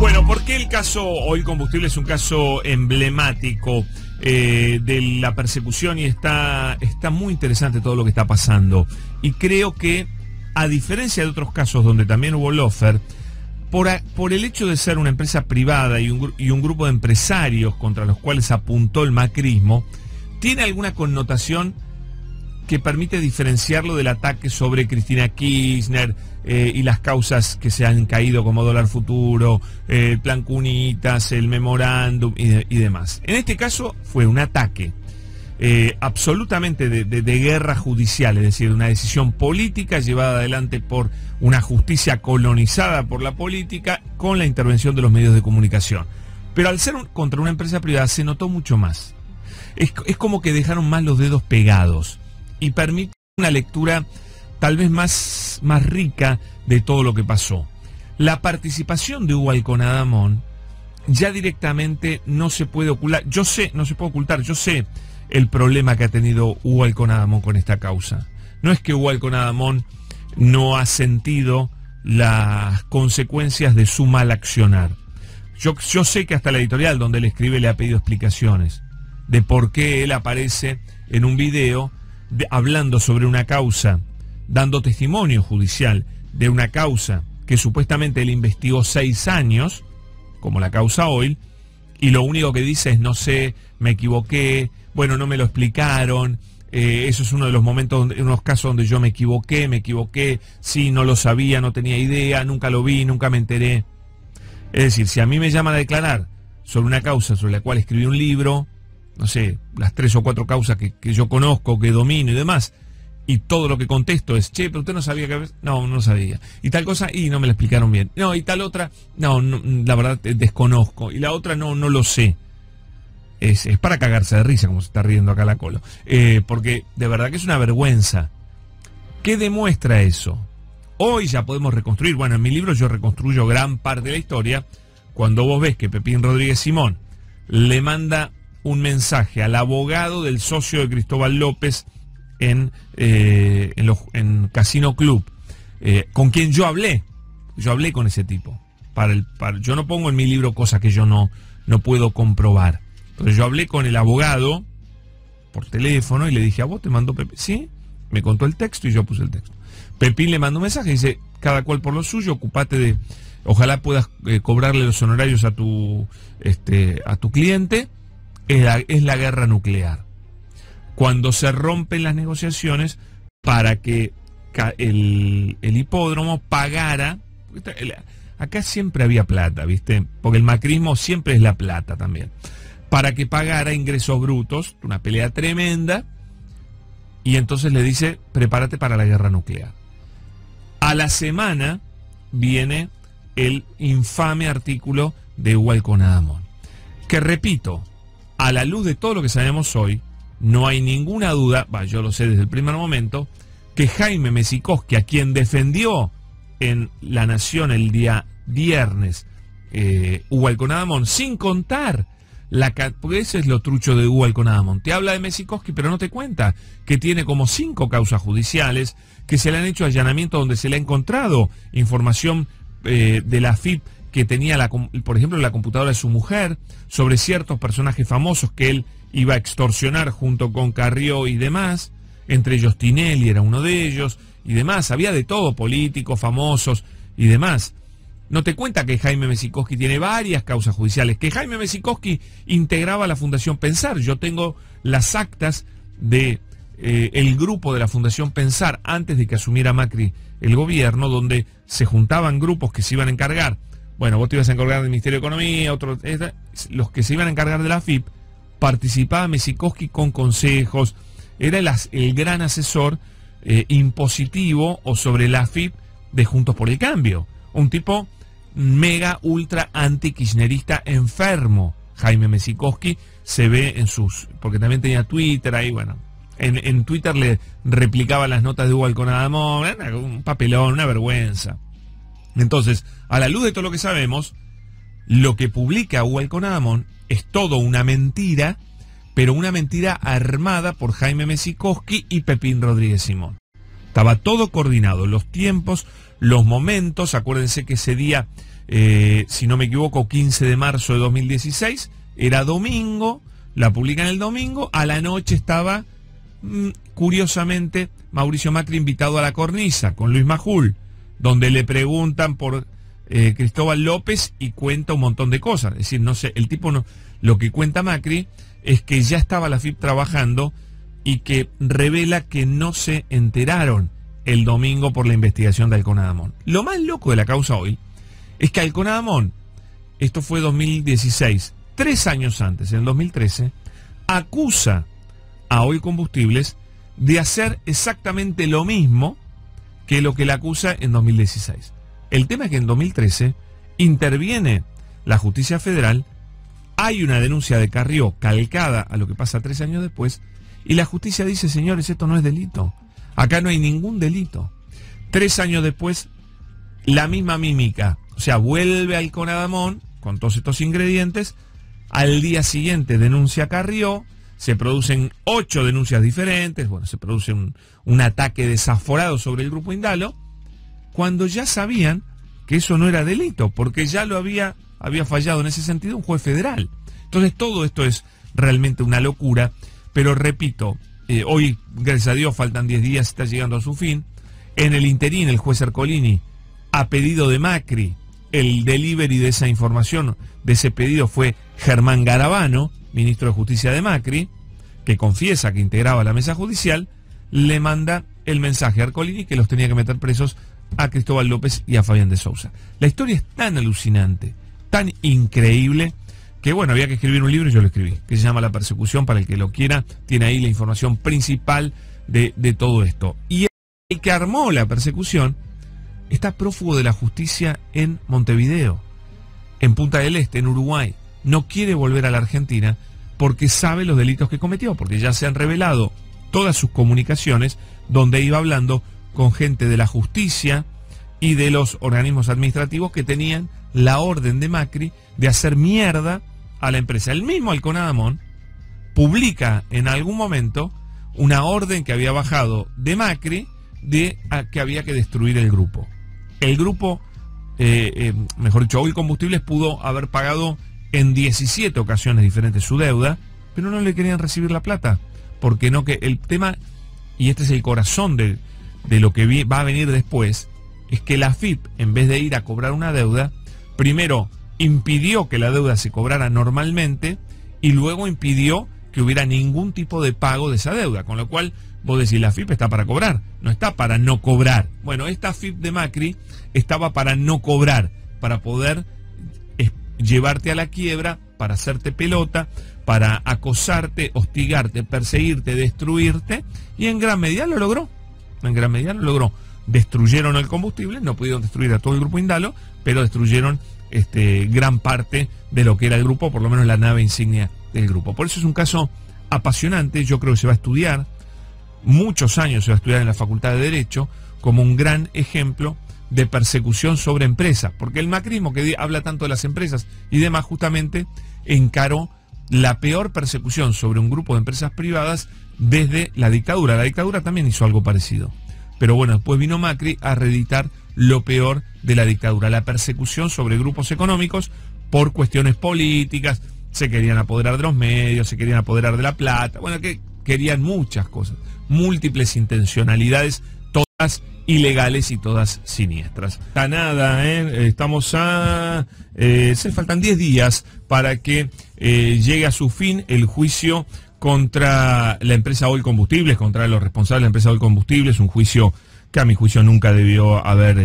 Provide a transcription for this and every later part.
Bueno, ¿por qué el caso Oil Combustible es un caso emblemático de la persecución? Y está muy interesante todo lo que está pasando. Y creo que, a diferencia de otros casos donde también hubo lofer, por el hecho de ser una empresa privada y un grupo de empresarios contra los cuales apuntó el macrismo, tiene alguna connotación que permite diferenciarlo del ataque sobre Cristina Kirchner y las causas que se han caído como Dólar Futuro, el Plan Cunitas, el memorándum y demás. En este caso fue un ataque absolutamente de guerra judicial, es decir, una decisión política llevada adelante por una justicia colonizada por la política con la intervención de los medios de comunicación. Pero al ser contra una empresa privada se notó mucho más. Es como que dejaron más los dedos pegados y permite una lectura tal vez más rica de todo lo que pasó. La participación de Hugo Alconadamón ya directamente no se puede ocultar. No se puede ocultar, yo sé el problema que ha tenido Hugo Alconadamón con esta causa. No es que Hugo Alconadamón no ha sentido las consecuencias de su mal accionar. Yo sé que hasta la editorial donde él escribe le ha pedido explicaciones de por qué él aparece en un video hablando sobre una causa, dando testimonio judicial de una causa que supuestamente él investigó 6 años, como la causa Oil, y lo único que dice es: no sé, me equivoqué, bueno, no me lo explicaron, eso es uno de los momentos, en unos casos donde yo me equivoqué, sí, no lo sabía, no tenía idea, nunca lo vi, nunca me enteré. Es decir, si a mí me llaman a declarar sobre una causa sobre la cual escribí un libro, no sé, las 3 o 4 causas que yo conozco, que domino y demás, y todo lo que contesto es: che, pero usted no sabía que... No, no sabía. Y tal cosa, y no me la explicaron bien. No, y tal otra, no, la verdad desconozco. Y la otra, no lo sé. Es para cagarse de risa, como se está riendo acá la Colo. Porque de verdad que es una vergüenza. ¿Qué demuestra eso? Hoy ya podemos reconstruir. Bueno, en mi libro yo reconstruyo gran parte de la historia. Cuando vos ves que Pepín Rodríguez Simón le manda un mensaje al abogado del socio de Cristóbal López en Casino Club, con quien yo hablé con ese tipo. Yo no pongo en mi libro cosas que yo no puedo comprobar. Entonces yo hablé con el abogado por teléfono y le dije: ¿a vos te mandó Pepín? Sí, me contó el texto y yo puse el texto. Pepín le mandó un mensaje y dice: cada cual por lo suyo, ocupate de... Ojalá puedas cobrarle los honorarios a tu cliente. Es la guerra nuclear. Cuando se rompen las negociaciones para que el hipódromo pagara... Acá siempre había plata, ¿viste? Porque el macrismo siempre es la plata también. Para que pagara ingresos brutos, una pelea tremenda, y entonces le dice: prepárate para la guerra nuclear. A la semana viene el infame artículo de Hugo Alconadamón, que, repito, a la luz de todo lo que sabemos hoy, no hay ninguna duda, yo lo sé desde el primer momento, que Jaime Mesikoski, a quien defendió en La Nación el día viernes Hugo Alconadamón, sin contar porque ese es lo trucho de Hugo Alconadamón. Te habla de Mesikoski, pero no te cuenta que tiene como 5 causas judiciales, que se le han hecho allanamientos donde se le ha encontrado información de la AFIP que tenía, por ejemplo, la computadora de su mujer, sobre ciertos personajes famosos que él iba a extorsionar junto con Carrió y demás, entre ellos Tinelli era uno de ellos, y demás. Había de todo, políticos, famosos y demás. No te cuenta que Jaime Mesikoski tiene varias causas judiciales, que Jaime Mesikoski integraba la Fundación Pensar. Yo tengo las actas de el grupo de la Fundación Pensar antes de que asumiera Macri el gobierno, donde se juntaban grupos que se iban a encargar. Bueno, vos te ibas a encargar del Ministerio de Economía, los que se iban a encargar de la AFIP, participaba Mesikoski con consejos, era el gran asesor impositivo o sobre la AFIP de Juntos por el Cambio. Un tipo mega, ultra anti-kirchnerista enfermo. Jaime Mesikoski se ve porque también tenía Twitter ahí, bueno. En Twitter le replicaba las notas de Hugo Alconadamón, un papelón, una vergüenza. Entonces, a la luz de todo lo que sabemos, lo que publica Hugo Alconadamón es todo una mentira, pero una mentira armada por Jaime Mesikoski y Pepín Rodríguez Simón. Estaba todo coordinado, los tiempos, los momentos. Acuérdense que ese día si no me equivoco, 15 de marzo de 2016, era domingo, la publican el domingo, a la noche estaba, curiosamente, Mauricio Macri invitado a la cornisa con Luis Majul, donde le preguntan por Cristóbal López y cuenta un montón de cosas. Es decir, no sé, el tipo no, lo que cuenta Macri es que ya estaba la FIP trabajando y que revela que no se enteraron el domingo por la investigación de Alconadamón. Lo más loco de la causa hoy es que Alconadamón, esto fue 2016, 3 años antes, en el 2013, acusa a Oil Combustibles de hacer exactamente lo mismo que lo que le acusa en 2016. El tema es que en 2013 interviene la justicia federal, hay una denuncia de Carrió calcada a lo que pasa 3 años después, y la justicia dice, señores, esto no es delito. Acá no hay ningún delito. 3 años después, la misma mímica. O sea, vuelve Alconadamón con todos estos ingredientes. Al día siguiente denuncia Carrió. Se producen 8 denuncias diferentes. Bueno, se produce un ataque desaforado sobre el Grupo Indalo, cuando ya sabían que eso no era delito, porque ya lo había fallado en ese sentido un juez federal. Entonces todo esto es realmente una locura, pero repito, hoy, gracias a Dios, faltan 10 días, está llegando a su fin. En el interín, el juez Ercolini, a pedido de Macri, el delivery de esa información, de ese pedido, fue Germán Garabano, ministro de Justicia de Macri, que confiesa que integraba la mesa judicial, le manda el mensaje a Ercolini que los tenía que meter presos a Cristóbal López y a Fabián de Sousa. La historia es tan alucinante, tan increíble, que bueno, había que escribir un libro y yo lo escribí, que se llama La Persecución, para el que lo quiera, tiene ahí la información principal de todo esto. Y el que armó la persecución está prófugo de la justicia en Montevideo, en Punta del Este, en Uruguay. No quiere volver a la Argentina porque sabe los delitos que cometió, porque ya se han revelado todas sus comunicaciones donde iba hablando con gente de la justicia y de los organismos administrativos que tenían la orden de Macri de hacer mierda a la empresa. El mismo Alconadamón publica en algún momento una orden que había bajado de Macri de que había que destruir el grupo. El grupo, mejor dicho, Oil Combustibles pudo haber pagado en 17 ocasiones diferentes su deuda, pero no le querían recibir la plata, porque no, que el tema, y este es el corazón de lo que va a venir después, es que la FIP, en vez de ir a cobrar una deuda, primero impidió que la deuda se cobrara normalmente y luego impidió que hubiera ningún tipo de pago de esa deuda, con lo cual vos decís, la FIP está para cobrar, no está para no cobrar. Bueno, esta FIP de Macri estaba para no cobrar, para poder llevarte a la quiebra, para hacerte pelota, para acosarte, hostigarte, perseguirte, destruirte, y en gran medida lo logró. En gran medida lo logró. Destruyeron el combustible, no pudieron destruir a todo el Grupo Indalo, pero destruyeron gran parte de lo que era el grupo, por lo menos la nave insignia del grupo. Por eso es un caso apasionante. Yo creo que se va a estudiar, muchos años se va a estudiar en la Facultad de Derecho, como un gran ejemplo de persecución sobre empresas, porque el macrismo, que habla tanto de las empresas y demás, justamente encaró la peor persecución sobre un grupo de empresas privadas desde la dictadura. La dictadura también hizo algo parecido, pero bueno, después vino Macri a reeditar lo peor de la dictadura, la persecución sobre grupos económicos por cuestiones políticas. Se querían apoderar de los medios, se querían apoderar de la plata, bueno, que querían muchas cosas, múltiples intencionalidades, todas ilegales y todas siniestras. A nada, estamos a... se faltan 10 días para que llegue a su fin el juicio contra la empresa Oil Combustibles, contra los responsables de la empresa Oil Combustibles, un juicio que a mi juicio nunca debió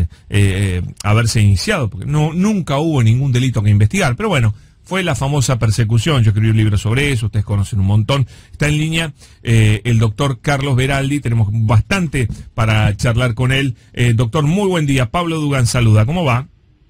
haberse iniciado, porque nunca hubo ningún delito que investigar, pero bueno, fue la famosa persecución. Yo escribí un libro sobre eso, ustedes conocen un montón. Está en línea el doctor Carlos Beraldi, tenemos bastante para charlar con él. Doctor, muy buen día. Pablo Dugan saluda, ¿cómo va?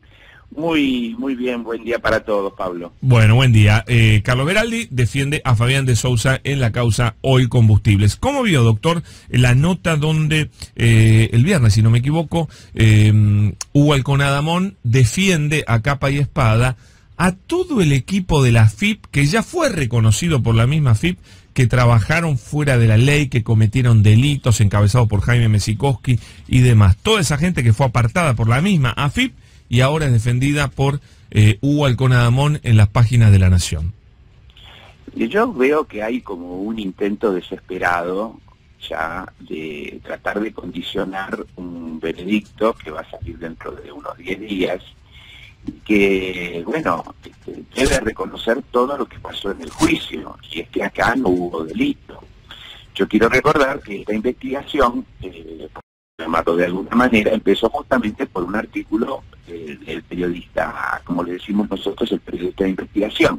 Muy bien, buen día para todos, Pablo. Bueno, buen día. Carlos Beraldi defiende a Fabián de Sousa en la causa Oil Combustibles. ¿Cómo vio, doctor, la nota donde el viernes, si no me equivoco, Hugo Alconadamón defiende a capa y espada a todo el equipo de la FIP, que ya fue reconocido por la misma FIP, que trabajaron fuera de la ley, que cometieron delitos encabezados por Jaime Mesikowski y demás? Toda esa gente que fue apartada por la misma AFIP y ahora es defendida por Hugo Alconadamón en las páginas de La Nación. Yo veo que hay como un intento desesperado ya de tratar de condicionar un veredicto que va a salir dentro de unos 10 días, que, bueno, debe reconocer todo lo que pasó en el juicio, y es que acá no hubo delito. Yo quiero recordar que esta investigación, por llamarlo de alguna manera, empezó justamente por un artículo del periodista, como le decimos nosotros, el periodista de investigación,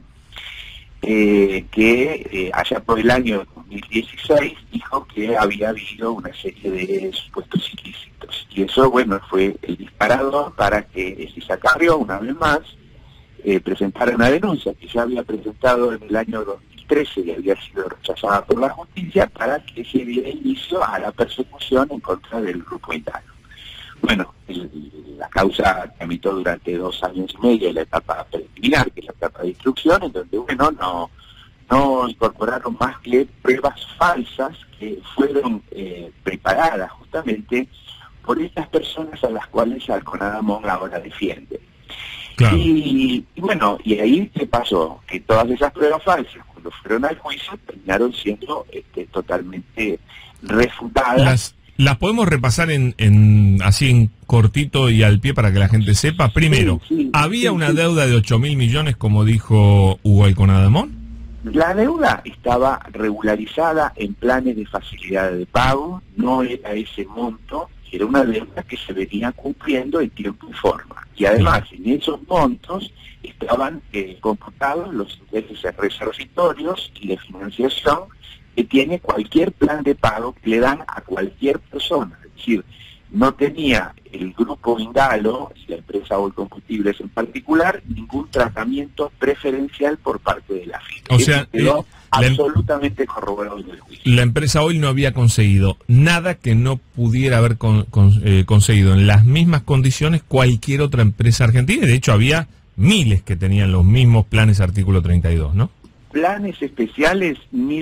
que allá por el año 2016 dijo que había habido una serie de supuestos ilícitos. Y eso, bueno, fue el disparador para que Cisa Carrió, una vez más, presentara una denuncia que ya había presentado en el año 2013 y había sido rechazada por la justicia, para que se diera inicio a la persecución en contra del grupo Indalo. Bueno, la causa tramitó durante 2 años y medio, la etapa preliminar, que es la etapa de instrucción, en donde, bueno, no incorporaron más que pruebas falsas que fueron preparadas justamente por estas personas a las cuales Alconadamón ahora defiende. Claro. Y bueno, y ahí ¿qué pasó? Que todas esas pruebas falsas, cuando fueron al juicio, terminaron siendo totalmente refutadas. ¿Las podemos repasar así en cortito y al pie para que la gente sepa? Primero, ¿había una deuda de 8.000 millones, como dijo Hugo Alconadamón? La deuda estaba regularizada en planes de facilidad de pago, no era ese monto, era una deuda que se venía cumpliendo en tiempo y forma. Y además, en esos montos estaban computados los intereses resarcitorios y de financiación que tiene cualquier plan de pago que le dan a cualquier persona. Es decir, no tenía el grupo Indalo y la empresa Oil Combustibles en particular ningún tratamiento preferencial por parte de la FIP. O sea, quedó absolutamente corroborado en el juicio. La empresa Oil no había conseguido nada que no pudiera haber conseguido en las mismas condiciones cualquier otra empresa argentina. De hecho, había miles que tenían los mismos planes artículo 32, ¿no? Planes especiales,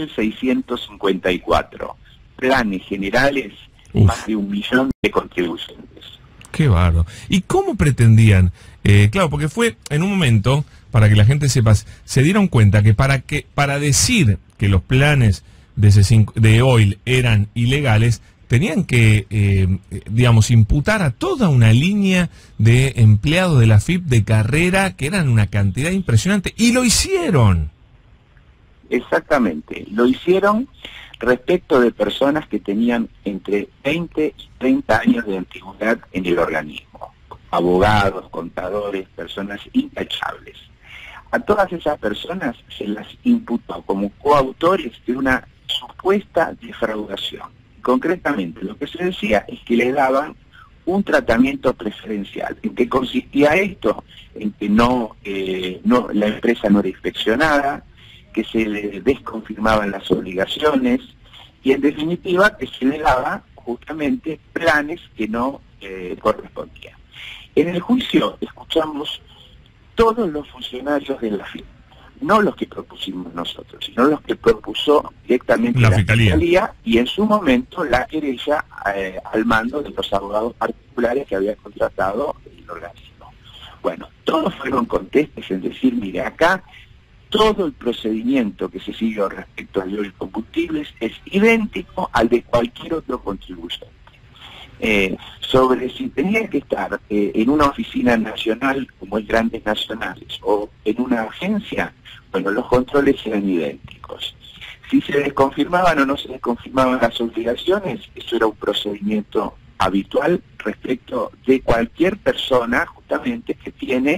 1.654. Planes generales, más de 1 millón de contribuyentes. Qué bárbaro. ¿Y cómo pretendían? Claro, porque fue en un momento, para que la gente sepa, se dieron cuenta que para decir que los planes de Oil eran ilegales, tenían que, digamos, imputar a toda una línea de empleados de la FIP de carrera, que eran una cantidad impresionante, y lo hicieron. Exactamente, lo hicieron respecto de personas que tenían entre 20 y 30 años de antigüedad en el organismo, abogados, contadores, personas intachables. A todas esas personas se las imputó como coautores de una supuesta defraudación. Concretamente, lo que se decía es que le daban un tratamiento preferencial. ¿En qué consistía esto? En que la empresa no era inspeccionada, que se le desconfirmaban las obligaciones y, en definitiva, que se le daba justamente planes que no correspondían. En el juicio escuchamos todos los funcionarios de la FIP, no los que propusimos nosotros, sino los que propuso directamente la Fiscalía y en su momento la querella al mando de los abogados particulares que había contratado el organismo. Bueno, todos fueron contestes en decir, mire, acá todo el procedimiento que se siguió respecto a Oil Combustibles es idéntico al de cualquier otro contribuyente. Sobre si tenía que estar en una oficina nacional como es Grandes Nacionales o en una agencia, bueno, los controles eran idénticos. Si se desconfirmaban o no se desconfirmaban las obligaciones, eso era un procedimiento habitual respecto de cualquier persona justamente que tiene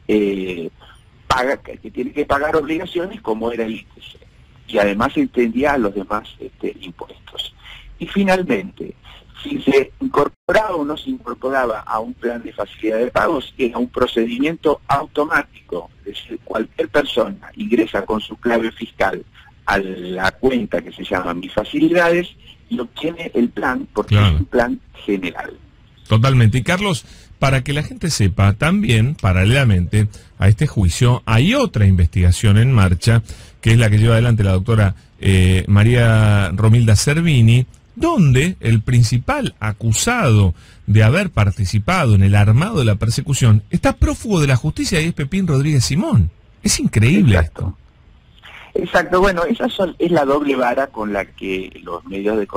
que pagar obligaciones como era el IPC, y además entendía a los demás impuestos. Y finalmente, si se incorporaba o no se incorporaba a un plan de facilidad de pagos, era un procedimiento automático, es decir, cualquier persona ingresa con su clave fiscal a la cuenta que se llama Mis Facilidades y obtiene el plan, porque es un plan general. Totalmente. Y Carlos, para que la gente sepa, también, paralelamente a este juicio, hay otra investigación en marcha, que es la que lleva adelante la doctora María Romilda Servini, donde el principal acusado de haber participado en el armado de la persecución está prófugo de la justicia y es Pepín Rodríguez Simón. Es increíble esto. Exacto, bueno, es la doble vara con la que los medios de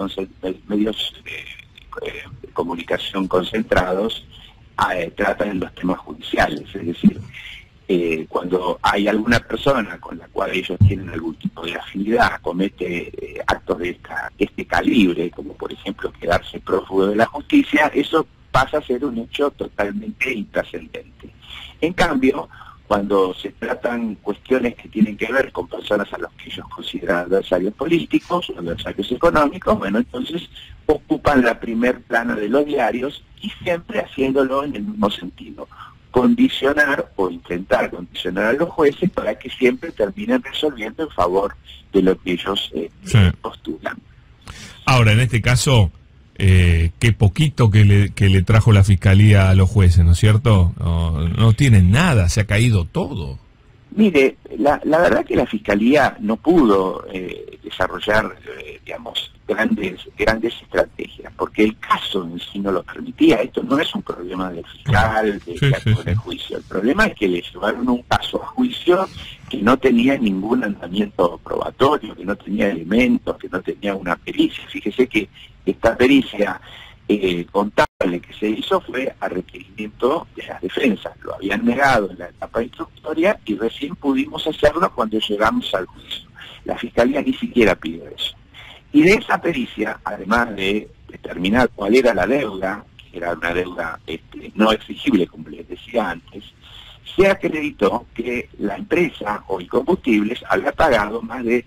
comunicación concentrados tratan los temas judiciales, es decir, cuando hay alguna persona con la cual ellos tienen algún tipo de afinidad, comete actos de este calibre, como por ejemplo quedarse prófugo de la justicia, eso pasa a ser un hecho totalmente intrascendente. En cambio, cuando se tratan cuestiones que tienen que ver con personas a los que ellos consideran adversarios políticos o adversarios económicos, bueno, entonces ocupan la primer plana de los diarios y siempre haciéndolo en el mismo sentido: condicionar o intentar condicionar a los jueces para que siempre terminen resolviendo en favor de lo que ellos postulan. Ahora, en este caso, qué poquito que le trajo la Fiscalía a los jueces, ¿no es cierto? No tienen nada, se ha caído todo. Mire, la verdad que la Fiscalía no pudo desarrollar, digamos, grandes estrategias, porque el caso en sí no lo permitía. Esto no es un problema del fiscal, del juicio. El problema es que le llevaron un caso a juicio que no tenía ningún andamiento probatorio, que no tenía elementos, que no tenía una pericia. Fíjese que esta pericia contable que se hizo fue a requerimiento de las defensas. Lo habían negado en la etapa instructoria y recién pudimos hacerlo cuando llegamos al juicio. La Fiscalía ni siquiera pidió eso. Y de esa pericia, además de determinar cuál era la deuda, que era una deuda no exigible, como les decía antes, se acreditó que la empresa Hoy Combustibles había pagado más de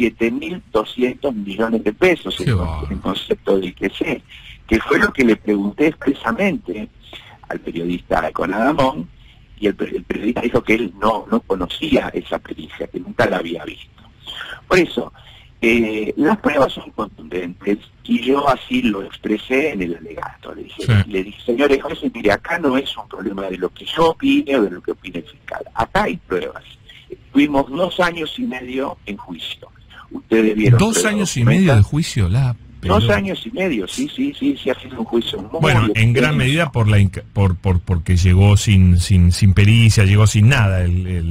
7.200 millones de pesos en concepto de ITC, que fue lo que le pregunté expresamente al periodista Conadamón, y el periodista dijo que él no conocía esa pericia, que nunca la había visto. Por eso, las pruebas son contundentes y yo así lo expresé en el alegato. Le dije, señores jueces, mire, acá no es un problema de lo que yo opine o de lo que opine el fiscal. Acá hay pruebas. Estuvimos 2 años y medio en juicio. Ustedes vieron. 2 años y medio de juicio, pero... 2 años y medio, sí, ha sido un juicio muy... Bueno, en gran medida porque llegó sin pericia, llegó sin nada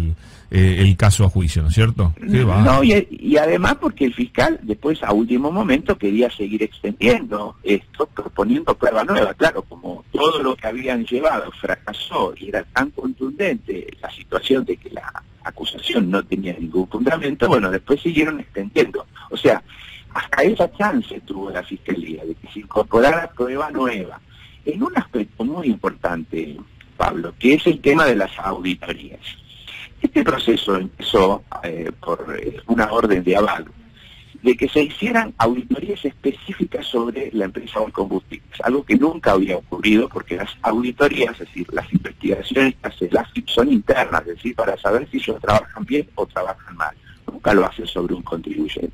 el caso a juicio, ¿no es cierto? No, y además porque el fiscal después a último momento quería seguir extendiendo esto, proponiendo prueba nueva. Claro, como todo lo que habían llevado fracasó y era tan contundente la situación de que la acusación no tenía ningún fundamento, bueno, después siguieron extendiendo. O sea, hasta esa chance tuvo la Fiscalía de que se incorporara prueba nueva. En un aspecto muy importante, Pablo, que es el tema de las auditorías. Este proceso empezó por una orden de aval, de que se hicieran auditorías específicas sobre la empresa Hoy Combustibles, algo que nunca había ocurrido porque las auditorías, es decir, las investigaciones que hace la AFIP son internas, es decir, para saber si ellos trabajan bien o trabajan mal. Nunca lo hace sobre un contribuyente.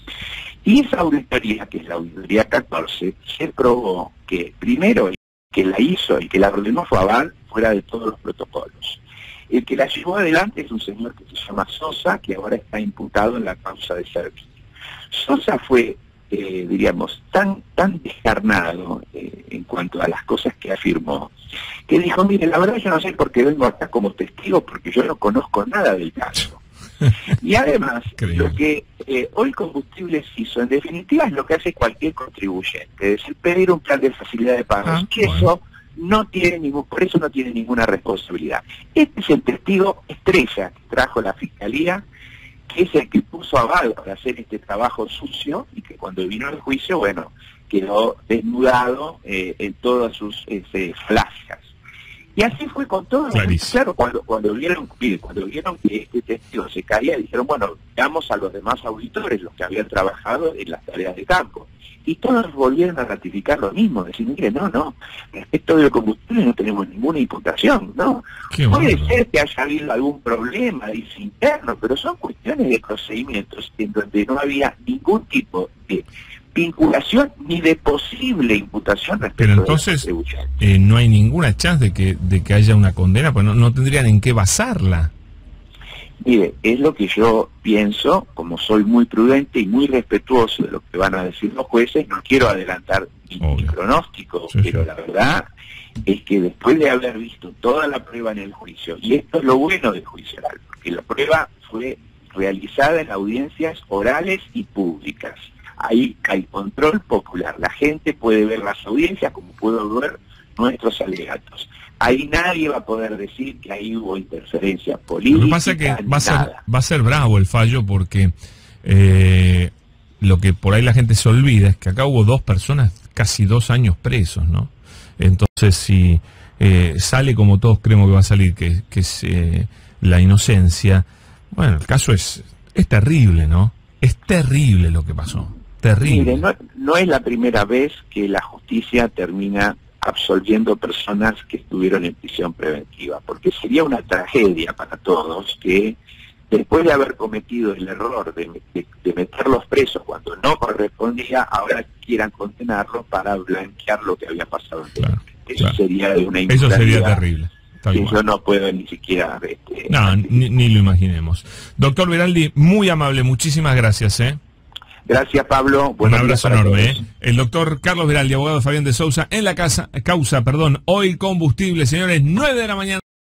Y esa auditoría, que es la auditoría 14, se probó que, primero, que la hizo y que la ordenó fue aval fuera de todos los protocolos. El que la llevó adelante es un señor que se llama Sosa, que ahora está imputado en la causa de Servini. Sosa fue, diríamos, tan descarnado en cuanto a las cosas que afirmó, que dijo, mire, la verdad yo no sé por qué vengo acá como testigo, porque yo no conozco nada del caso. Y además, lo que Hoy Combustibles hizo, en definitiva, es lo que hace cualquier contribuyente, es decir, pedir un plan de facilidad de pagos, eso no tiene por eso no tiene ninguna responsabilidad. Este es el testigo estrella que trajo la Fiscalía, que es el que puso aval para hacer este trabajo sucio y que cuando vino el juicio, bueno, quedó desnudado en todas sus flashes. Y así fue con todo. Claro, cuando vieron que este testigo se caía, dijeron, bueno, veamos a los demás auditores, los que habían trabajado en las tareas de campo. Y todos volvieron a ratificar lo mismo, decir, mire, no, respecto de los combustibles no tenemos ninguna imputación, ¿no? Puede ser que haya habido algún problema, dice, interno, pero son cuestiones de procedimientos en donde no había ningún tipo de vinculación ni de posible imputación respecto. Pero entonces no hay ninguna chance de que haya una condena, pues no tendrían en qué basarla. Mire, es lo que yo pienso, como soy muy prudente y muy respetuoso de lo que van a decir los jueces, no quiero adelantar mi pronóstico, sí, pero sí, la verdad es que después de haber visto toda la prueba en el juicio, y esto es lo bueno del juicio oral, porque la prueba fue realizada en audiencias orales y públicas. Ahí hay control popular, la gente puede ver las audiencias como puedo ver nuestros alegatos. Ahí nadie va a poder decir que ahí hubo interferencia política. Lo que pasa es que va a ser bravo el fallo, porque lo que por ahí la gente se olvida es que acá hubo 2 personas casi 2 años presos, ¿no? Entonces, si sale como todos creemos que va a salir, que es la inocencia, bueno, el caso es terrible, ¿no? Es terrible lo que pasó, terrible. Mire, no es la primera vez que la justicia termina absolviendo personas que estuvieron en prisión preventiva, porque sería una tragedia para todos que después de haber cometido el error de meterlos presos cuando no correspondía, ahora quieran condenarlos para blanquear lo que había pasado anteriormente. Eso sería de una Eso sería terrible. Sí, yo no puedo ni siquiera... no, ni lo imaginemos. Doctor Veraldi, muy amable, muchísimas gracias, Gracias, Pablo. Un abrazo enorme. El doctor Carlos Veraldi, abogado Fabián de Sousa, en la causa, hoy combustible, señores, 9 de la mañana.